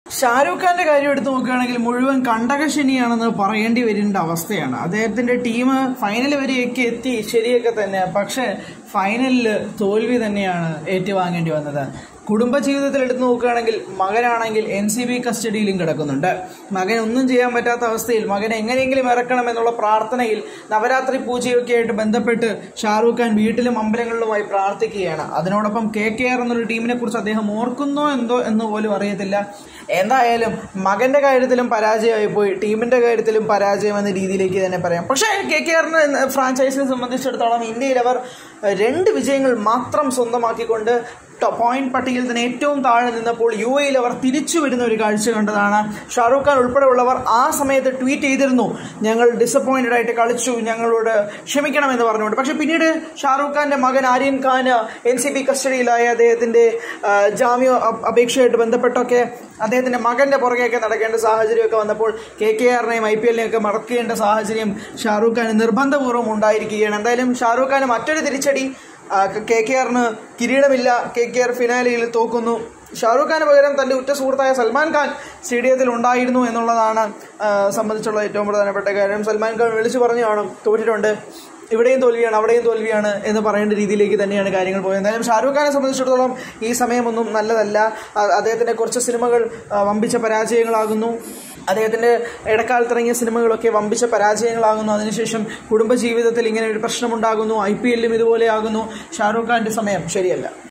ഷാരൂഖ് ഖാന്റെ കാര്യം എടുത്തു നോക്കുകയാണെങ്കിൽ മുഴുവൻ കണ്ടകശനിയാണെന്ന് പറയേണ്ടി വരേണ്ട അവസ്ഥയാണ്. അദ്ദേഹത്തിന്റെ ടീം ഫൈനൽ വരെയൊക്കെ എത്തി, ശരിയൊക്കെ തന്നെ. പക്ഷെ ഫൈനലിൽ തോൽവി തന്നെയാണ് ഏറ്റുവാങ്ങേണ്ടി വന്നത്. കുടുംബജീവിതത്തിൽ എടുത്തു നോക്കുകയാണെങ്കിൽ മകനാണെങ്കിൽ NCB കസ്റ്റഡിയിലും കിടക്കുന്നുണ്ട്. മകൻ ഒന്നും ചെയ്യാൻ പറ്റാത്ത അവസ്ഥയിൽ മകനെ എങ്ങനെയെങ്കിലും ഇറക്കണം എന്നുള്ള പ്രാർത്ഥനയിൽ നവരാത്രി പൂജയൊക്കെ ആയിട്ട് ബന്ധപ്പെട്ട് ഷാരൂഖ് ഖാൻ വീട്ടിലും അമ്പലങ്ങളിലുമായി പ്രാർത്ഥിക്കുകയാണ്. അതിനോടൊപ്പം KKR എന്നൊരു ടീമിനെ കുറിച്ച് അദ്ദേഹം ഓർക്കുന്നോ എന്തോ എന്ന് പോലും അറിയത്തില്ല. എന്തായാലും മകന്റെ കാര്യത്തിലും പരാജയമായി പോയി, ടീമിന്റെ കാര്യത്തിലും പരാജയം എന്ന രീതിയിലേക്ക് തന്നെ പറയാം. പക്ഷേ KKR ഫ്രാഞ്ചൈസിനെ സംബന്ധിച്ചിടത്തോളം ഇന്ത്യയിൽ അവർ 2 വിജയങ്ങൾ മാത്രം സ്വന്തമാക്കിക്കൊണ്ട് പോയിന്റ് പട്ടികയിൽ തന്നെ ഏറ്റവും താഴെ നിന്നപ്പോൾ UAEയിൽ അവർ തിരിച്ചു വരുന്ന ഒരു കാഴ്ച കണ്ടതാണ്. ഷാരൂഖ് ഖാൻ ഉൾപ്പെടെയുള്ളവർ ആ സമയത്ത് ട്വീറ്റ് ചെയ്തിരുന്നു, ഞങ്ങൾ ഡിസപ്പോയിന്റഡ് ആയിട്ട് കളിച്ചു, ഞങ്ങളോട് ക്ഷമിക്കണമെന്ന് പറഞ്ഞുകൊണ്ട്. പക്ഷെ പിന്നീട് ഷാരൂഖ് ഖാന്റെ മകൻ ആര്യൻ ഖാൻ NCB കസ്റ്റഡിയിലായ അദ്ദേഹത്തിന്റെ ജാമ്യ അപേക്ഷയായിട്ട് ബന്ധപ്പെട്ടൊക്കെ അദ്ദേഹത്തിന്റെ മകന്റെ പുറകെയൊക്കെ നടക്കേണ്ട സാഹചര്യമൊക്കെ വന്നപ്പോൾ KKRനെയും IPLനെയും ഒക്കെ മറക്കേണ്ട സാഹചര്യം ഷാരൂഖ് ഖാൻ നിർബന്ധപൂർവ്വം ഉണ്ടായിരിക്കുകയാണ്. എന്തായാലും ഷാരൂഖ് ഖാന് മറ്റൊരു തിരിച്ചടി. KKRന് കിരീടമില്ല, KKR ഫിനാലിയിൽ തോക്കുന്നു. ഷാരൂഖ് ഖാന് പകരം തന്റെ ഉറ്റ സുഹൃത്തായ സൽമാൻ ഖാൻ സ്റ്റേഡിയത്തിൽ ഉണ്ടായിരുന്നു എന്നുള്ളതാണ് സംബന്ധിച്ചുള്ള ഏറ്റവും പ്രധാനപ്പെട്ട കാര്യം. സൽമാൻ ഖാൻ വിളിച്ചു പറഞ്ഞു കാണും, തോറ്റിട്ടുണ്ട്, ഇവിടെയും തോൽവിയാണ് അവിടെയും തോൽവിയാണ് എന്ന് പറയേണ്ട രീതിയിലേക്ക് തന്നെയാണ് കാര്യങ്ങൾ പോയത്. എന്തായാലും ഷാരൂഖ് ഖാനെ സംബന്ധിച്ചിടത്തോളം ഈ സമയമൊന്നും നല്ലതല്ല. അദ്ദേഹത്തിന്റെ കുറച്ച് സിനിമകൾ വമ്പിച്ച പരാജയങ്ങളാകുന്നു. അദ്ദേഹത്തിന്റെ ഇടക്കാലത്തിറങ്ങിയ സിനിമകളൊക്കെ വമ്പിച്ച പരാജയങ്ങളാകുന്നു. അതിനുശേഷം കുടുംബജീവിതത്തിൽ ഇങ്ങനെ ഒരു പ്രശ്നമുണ്ടാകുന്നു. IPLലും ഇതുപോലെ ആകുന്നു. ഷാരൂഖ് ഖാന്റെ സമയം ശരിയല്ല.